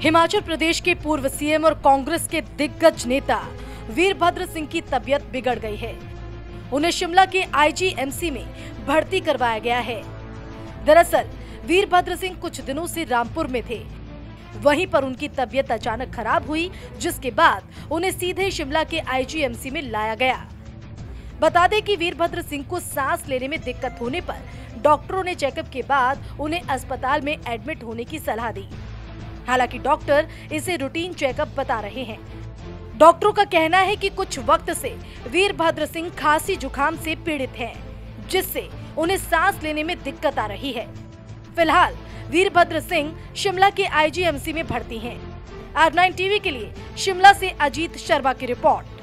हिमाचल प्रदेश के पूर्व सीएम और कांग्रेस के दिग्गज नेता वीरभद्र सिंह की तबीयत बिगड़ गई है। उन्हें शिमला के आईजीएमसी में भर्ती करवाया गया है। दरअसल वीरभद्र सिंह कुछ दिनों से रामपुर में थे, वहीं पर उनकी तबीयत अचानक खराब हुई, जिसके बाद उन्हें सीधे शिमला के आईजीएमसी में लाया गया। बता दें कि वीरभद्र सिंह को सांस लेने में दिक्कत होने पर डॉक्टरों ने चेकअप के बाद उन्हें अस्पताल में एडमिट होने की सलाह दी। हालांकि डॉक्टर इसे रूटीन चेकअप बता रहे हैं। डॉक्टरों का कहना है कि कुछ वक्त से वीरभद्र सिंह खांसी जुकाम से पीड़ित हैं, जिससे उन्हें सांस लेने में दिक्कत आ रही है। फिलहाल वीरभद्र सिंह शिमला के आईजीएमसी में भर्ती हैं। R9 टीवी के लिए शिमला से अजीत शर्मा की रिपोर्ट।